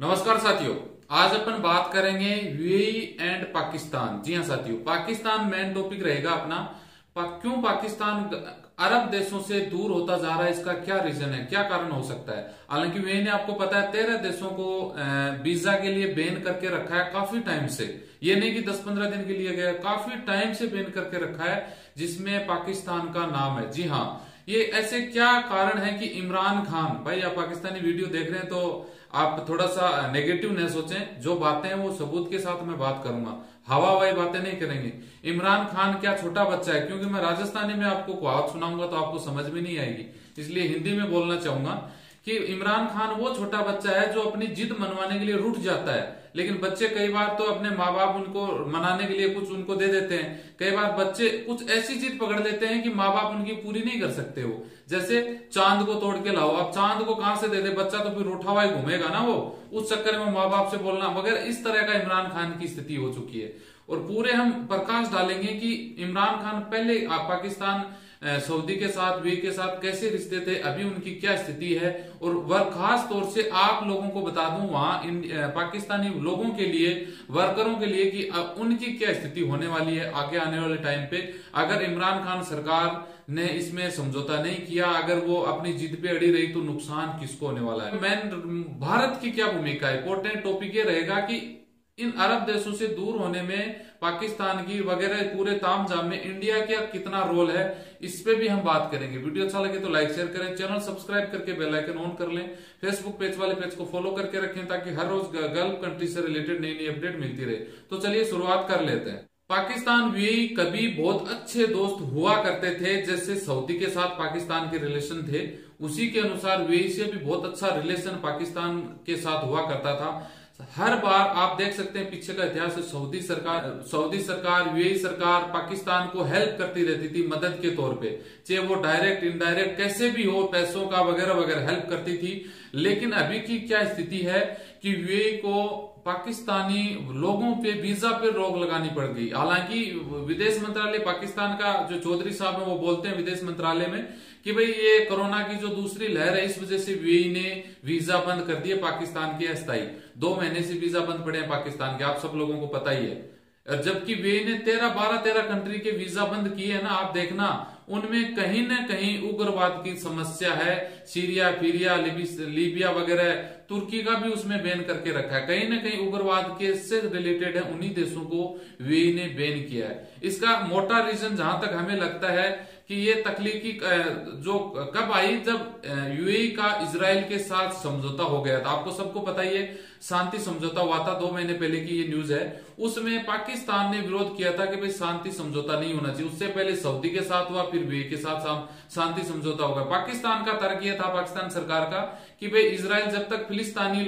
नमस्कार साथियों, आज अपन बात करेंगे यूएई एंड पाकिस्तान। जी हाँ साथियों, पाकिस्तान मेन टॉपिक रहेगा अपना। क्यों पाकिस्तान अरब देशों से दूर होता जा रहा है, इसका क्या रीजन है, क्या कारण हो सकता है। हालांकि यूएई ने आपको पता है 13 देशों को वीजा के लिए बैन करके रखा है काफी टाइम से। ये नहीं कि 10-15 दिन के लिए गया, काफी टाइम से बैन करके रखा है, जिसमें पाकिस्तान का नाम है। जी हाँ, ये ऐसे क्या कारण है कि इमरान खान भाई, आप पाकिस्तानी वीडियो देख रहे हैं तो आप थोड़ा सा नेगेटिव न सोचें। जो बातें हैं वो सबूत के साथ मैं बात करूंगा, हवा हवाई बातें नहीं करेंगे। इमरान खान क्या छोटा बच्चा है? क्योंकि मैं राजस्थानी में आपको कहावत सुनाऊंगा तो आपको समझ में नहीं आएगी, इसलिए हिंदी में बोलना चाहूंगा कि इमरान खान वो छोटा बच्चा है जो अपनी जिद मनवाने के लिए रुठ जाता है। लेकिन बच्चे कई बार तो अपने माँ बाप उनको मनाने के लिए कुछ उनको दे देते हैं। कई बार बच्चे कुछ ऐसी जिद पकड़ लेते हैं कि माँ बाप उनकी पूरी नहीं कर सकते। वो जैसे चांद को तोड़ के लाओ, अब चांद को कहां से दे दे बच्चा, तो फिर उठा हुआ ही घूमेगा ना वो। उस चक्कर में माँ बाप से बोलना वगैरह, इस तरह का इमरान खान की स्थिति हो चुकी है। और पूरे हम प्रकाश डालेंगे कि इमरान खान पहले पाकिस्तान सऊदी के साथ, वी के साथ कैसे रिश्ते थे, अभी उनकी क्या स्थिति है। और खास तौर से आप लोगों को बता दूं वहां पाकिस्तानी लोगों के लिए, वर्करों के लिए, कि उनकी क्या स्थिति होने वाली है आगे आने वाले टाइम पे। अगर इमरान खान सरकार ने इसमें समझौता नहीं किया, अगर वो अपनी जिद पे अड़ी रही, तो नुकसान किसको होने वाला है। भारत की क्या भूमिका है, इंपॉर्टेंट टॉपिक ये रहेगा कि इन अरब देशों से दूर होने में पाकिस्तान की वगैरह पूरे तामझाम में इंडिया का कितना रोल है, इस पे भी हम बात करेंगे। वीडियो अच्छा लगे तो लाइक शेयर करें, चैनल सब्सक्राइब करके बेल आइकन ऑन कर लें, फेसबुक पेज वाले पेज को फॉलो करके रखें ताकि हर रोज गल्फ कंट्री से रिलेटेड नई नई अपडेट मिलती रहे। तो चलिए शुरुआत कर लेते हैं। पाकिस्तान यूएई कभी बहुत अच्छे दोस्त हुआ करते थे, जैसे सऊदी के साथ पाकिस्तान के रिलेशन थे, उसी के अनुसार यूएई से भी बहुत अच्छा रिलेशन पाकिस्तान के साथ हुआ करता था। हर बार आप देख सकते हैं पीछे का इतिहास है, सऊदी सरकार यूएई सरकार पाकिस्तान को हेल्प करती रहती थी मदद के तौर पे, चाहे वो डायरेक्ट इनडायरेक्ट कैसे भी हो, पैसों का वगैरह वगैरह हेल्प करती थी। लेकिन अभी की क्या स्थिति है कि यूएई को पाकिस्तानी लोगों पे वीजा पे रोक लगानी पड़ गई। हालांकि विदेश मंत्रालय पाकिस्तान का जो चौधरी साहब है वो बोलते हैं विदेश मंत्रालय में कि भाई ये कोरोना की जो दूसरी लहर है, इस वजह से यूएई ने वीजा बंद कर दिए पाकिस्तान के अस्थायी। 2 महीने से वीजा बंद पड़े हैं पाकिस्तान के, आप सब लोगों को पता ही है। जबकि यूएई ने 12-13 कंट्री के वीजा बंद किए हैं ना, आप देखना उनमें कहीं ना कहीं उग्रवाद की समस्या है। सीरिया, फिरिया, लीबिया वगैरह, तुर्की का भी उसमें बैन करके रखा है। कहीं ना कहीं उग्रवाद के से रिलेटेड है, उन्हीं देशों को यूएई ने बैन किया है। इसका मोटा रीजन जहां तक हमें लगता है कि ये तकलीफी जो कब आई, जब यूएई का इजराइल के साथ समझौता हो गया था। आपको सबको पता ही है, शांति समझौता हुआ था 2 महीने पहले की ये न्यूज है। उसमें पाकिस्तान ने विरोध किया था कि भाई शांति समझौता नहीं होना चाहिए। उससे पहले सऊदी के साथ हुआ, फिर यूएई के साथ शांति समझौता होगा। पाकिस्तान का तर्क यह था, पाकिस्तान सरकार का, कि भाई इजराइल जब तक फिलिस्तीनी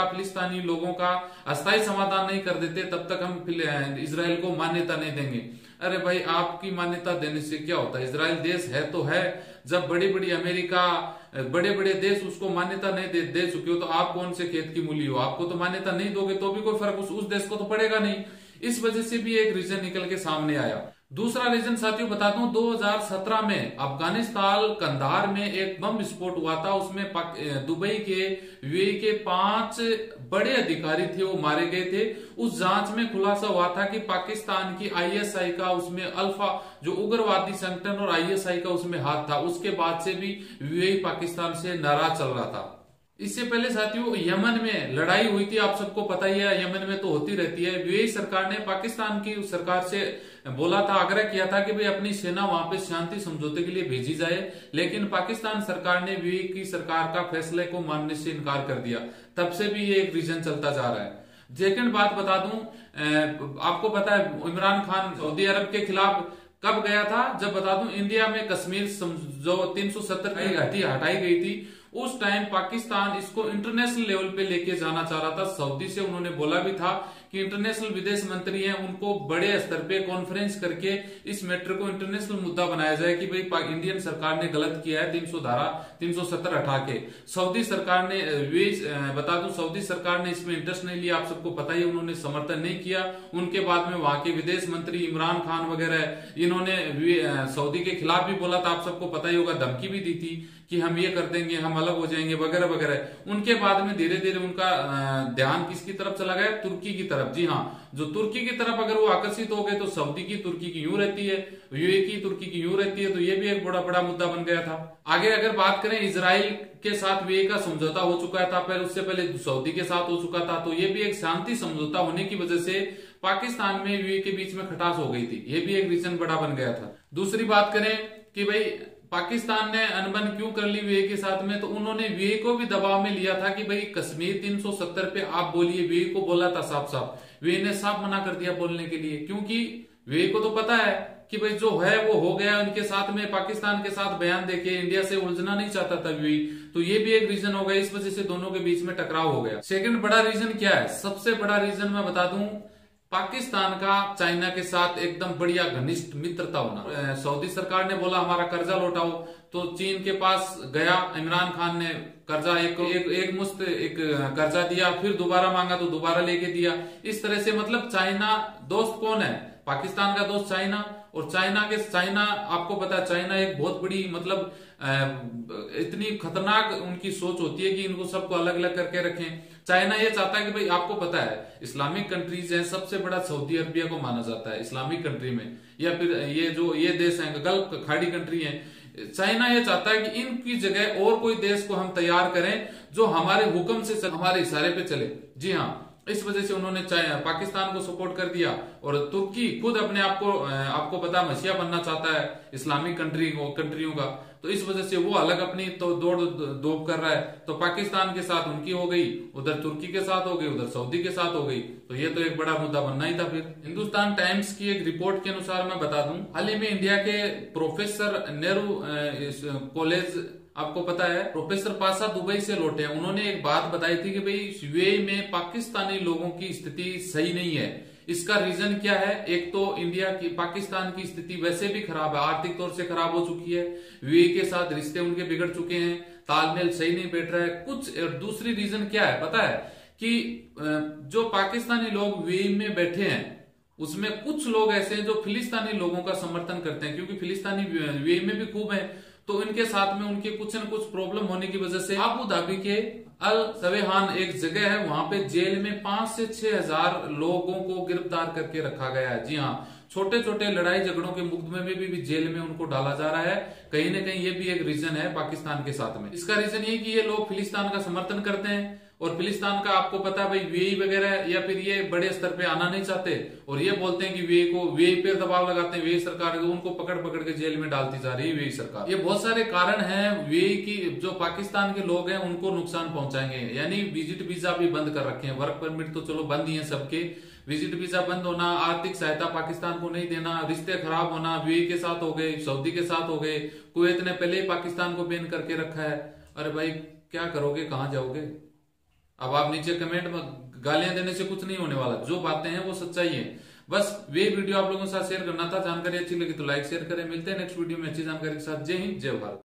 लोगों का अस्थायी समाधान नहीं कर देते, तब तक हम इजराइल को मान्यता नहीं देंगे। अरे भाई, आपकी मान्यता देने से क्या होता है? इजराइल देश है तो है। जब बड़ी बड़ी अमेरिका, बड़े बड़े देश उसको मान्यता नहीं दे चुके हो, तो आप कौन से खेत की मूली हो? आपको तो मान्यता नहीं दोगे तो भी कोई फर्क उस देश को तो पड़ेगा नहीं। इस वजह से भी एक रीजन निकल के सामने आया। दूसरा रीजन साथियों बता दूं, 2017 में अफगानिस्तान कंधार में एक बम विस्फोट हुआ था। उसमें दुबई के यूएई के 5 बड़े अधिकारी थे, वो मारे गए थे। उस जांच में खुलासा हुआ था कि पाकिस्तान की आईएसआई का उसमें अल्फा जो उग्रवादी संगठन और आईएसआई का उसमें हाथ था। उसके बाद से भी यूएई पाकिस्तान से नाराज चल रहा था। इससे पहले साथियों यमन में लड़ाई हुई थी, आप सबको पता ही है, यमन में तो होती रहती है। यूएई सरकार ने पाकिस्तान की सरकार से बोला था, आग्रह किया था कि भाई अपनी सेना वहां पे शांति समझौते के लिए भेजी जाए। लेकिन पाकिस्तान सरकार ने यूएई की सरकार का फैसले को मानने से इनकार कर दिया। तब से भी ये एक रीजन चलता जा रहा है। सेकंड बात बता दूं, आपको पता है इमरान खान सऊदी अरब के खिलाफ कब गया था? जब बता दूं, इंडिया में कश्मीर जो 370 की हटाई गई थी, उस टाइम पाकिस्तान इसको इंटरनेशनल लेवल पे लेके जाना चाह रहा था। सऊदी से उन्होंने बोला भी था कि इंटरनेशनल विदेश मंत्री हैं उनको बड़े स्तर पे कॉन्फ्रेंस करके इस मैटर को इंटरनेशनल मुद्दा बनाया जाए कि भाई इंडियन सरकार ने गलत किया है 370 हटा के। सऊदी सरकार ने बता दूं सऊदी सरकार ने इसमें इंटरेस्ट नहीं लिया, आप सबको पता ही, उन्होंने समर्थन नहीं किया। उनके बाद में वहां के विदेश मंत्री इमरान खान वगैरह इन्होंने सऊदी के खिलाफ भी बोला था, आप सबको पता ही होगा, धमकी भी दी थी कि हम ये कर देंगे, हम अलग हो जाएंगे वगैरह वगैरह। उनके बाद में धीरे धीरे उनका ध्यान किसकी तरफ चला गया? तुर्की की तरफ। जी हाँ, जो तुर्की की तरफ अगर वो आकर्षित हो गए तो सऊदी की तुर्की की यूं रहती है, यूएई की तुर्की की यूं रहती है, तो ये भी एक बड़ा बड़ा मुद्दा बन गया था। आगे अगर बात करें, इजराइल के साथ यूएई का समझौता हो चुका था, पहले उससे पहले सऊदी के साथ हो चुका था, तो ये भी एक शांति समझौता होने की वजह से पाकिस्तान में यूएई के बीच में खटास हो गई थी, ये भी एक रीजन बड़ा बन गया था। दूसरी बात करें कि भाई पाकिस्तान ने अनबन क्यों कर ली यूएई के साथ में, तो उन्होंने यूएई को भी दबाव में लिया था कि भाई कश्मीर 370 पे आप बोलिए, यूएई को बोला था साफ साफ, यूएई ने साफ मना कर दिया बोलने के लिए, क्योंकि यूएई को तो पता है कि भाई जो है वो हो गया उनके साथ में, पाकिस्तान के साथ बयान देके इंडिया से उलझना नहीं चाहता था यूएई, तो ये भी एक रीजन हो गया, इस वजह से दोनों के बीच में टकराव हो गया। सेकंड बड़ा रीजन क्या है? सबसे बड़ा रीजन मैं बता दूं, पाकिस्तान का चाइना के साथ एकदम बढ़िया घनिष्ठ मित्रता होना। सऊदी सरकार ने बोला हमारा कर्जा लौटाओ, तो चीन के पास गया इमरान खान ने, कर्जा एक मुश्त एक कर्जा दिया, फिर दोबारा मांगा तो दोबारा लेके दिया। इस तरह से मतलब चाइना दोस्त कौन है? पाकिस्तान का दोस्त चाइना, और चाइना आपको पता है चाइना एक बहुत बड़ी मतलब इतनी खतरनाक उनकी सोच होती है कि इनको सबको अलग अलग करके रखें। चाइना ये चाहता है कि भाई आपको पता है इस्लामिक कंट्रीज हैं, सबसे बड़ा सऊदी अरबिया को माना जाता है इस्लामिक कंट्री में, या फिर ये देश हैं गल्फ खाड़ी कंट्री हैं। चाइना ये चाहता है कि इनकी जगह और कोई देश को हम तैयार करें जो हमारे हुक्म से हमारे इशारे पे चले। जी हाँ, इस वजह से उन्होंने पाकिस्तान को सपोर्ट कर दिया, और तुर्की खुद अपने आप को आपको पता मसीहा बनना चाहता है इस्लामिक कंट्रियों का, तो इस वजह से वो अलग अपनी तो दौड़ धूप कर रहा है। तो पाकिस्तान के साथ उनकी हो गई, उधर तुर्की के साथ हो गई, उधर सऊदी के साथ हो गई, तो ये तो एक बड़ा मुद्दा बनना ही था। फिर हिंदुस्तान टाइम्स की एक रिपोर्ट के अनुसार मैं बता दूं, हाल ही में इंडिया के प्रोफेसर नेहरू कॉलेज, आपको पता है प्रोफेसर पासा दुबई से लौटे हैं, उन्होंने एक बात बताई थी कि भाई यूएई में पाकिस्तानी लोगों की स्थिति सही नहीं है। इसका रीजन क्या है? एक तो पाकिस्तान की स्थिति वैसे भी खराब है, आर्थिक तौर से खराब हो चुकी है, यूएई के साथ रिश्ते उनके बिगड़ चुके हैं, तालमेल सही नहीं बैठ रहा है कुछ। और दूसरी रीजन क्या है पता है? कि जो पाकिस्तानी लोग यूएई में बैठे हैं उसमें कुछ लोग ऐसे हैं जो फिलिस्तीनी लोगों का समर्थन करते हैं, क्योंकि फिलिस्तीनी यूएई में भी खूब है, तो इनके साथ में उनके कुछ न कुछ प्रॉब्लम होने की वजह से अबू धाबी के अल सवेहान एक जगह है, वहां पे जेल में 5 से 6 हजार लोगों को गिरफ्तार करके रखा गया है। जी हाँ, छोटे छोटे लड़ाई झगड़ों के मुकदमे में भी जेल में उनको डाला जा रहा है। कहीं ना कहीं ये भी एक रीजन है पाकिस्तान के साथ में। इसका रीजन ये कि ये लोग फिलिस्तीन का समर्थन करते हैं, और फिलिस्तीन का आपको पता है भाई यूएई वगैरह या फिर ये बड़े स्तर पे आना नहीं चाहते, और ये बोलते हैं कि यूएई पे दबाव लगाते हैं, यूएई सरकार उनको पकड़ पकड़ के जेल में डालती जा रही है यूएई सरकार। ये बहुत सारे कारण हैं यूएई की, जो पाकिस्तान के लोग हैं उनको नुकसान पहुंचाएंगे। यानी विजिट वीजा भी बंद कर रखे हैं, वर्क परमिट तो चलो बंद ही है सबके, विजिट वीजा बंद होना, आर्थिक सहायता पाकिस्तान को नहीं देना, रिश्ते खराब होना, यूएई के साथ हो गए, सऊदी के साथ हो गए, कुवैत ने पहले ही पाकिस्तान को बैन करके रखा है। अरे भाई क्या करोगे, कहां जाओगे? अब आप नीचे कमेंट में गालियां देने से कुछ नहीं होने वाला, जो बातें हैं वो सच्चाई है। बस वे वीडियो आप लोगों के साथ शेयर करना था। जानकारी अच्छी लगी तो लाइक शेयर करें। मिलते हैं नेक्स्ट वीडियो में अच्छी जानकारी के साथ। जय हिंद, जय भारत।